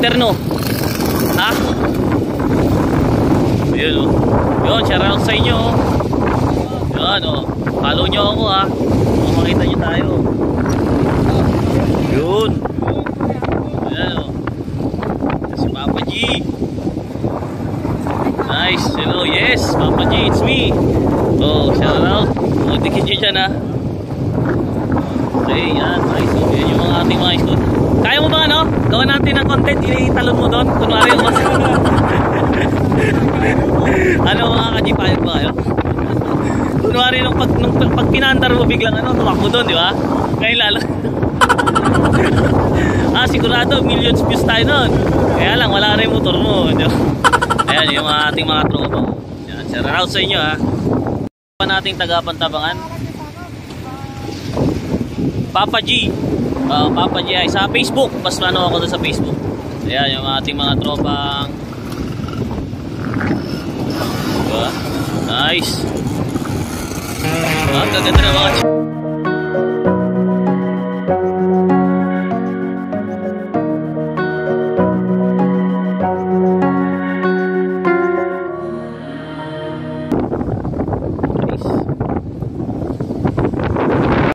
gobyerno. Ha? Yun o. Yun, shout out sa inyo o. Yun o. Follow nyo ako ha. Makita nyo tayo. Yun. Ayan o. Si Papa G. Nice. Hello. Yes. Papa G. It's me. Oh, shout out. Dikit nyo dyan ha. Okay. Yan. Nice. So, yan yung mga ating mga iskot. Kaya mo ba ano? Gawa natin ng content. Italon mo doon. Kunwari ako. Ano mga kajipayag ba kayo? Kunwari nung pag pinandar mo biglang ano, tumakbo doon, di ba? Ngayon lalo. Sigurado millions views tayo doon. Kaya lang wala na yung motor mo. Ayan yung ating mga tropa. Yan, shout out sa inyo ha. Pa nating taga Pantabangan. Papa G. Papa G ay sa Facebook. Basta ano ako doon sa Facebook. Ayan yung ating mga tropang. Diba? Nice. Ang gaganda na mga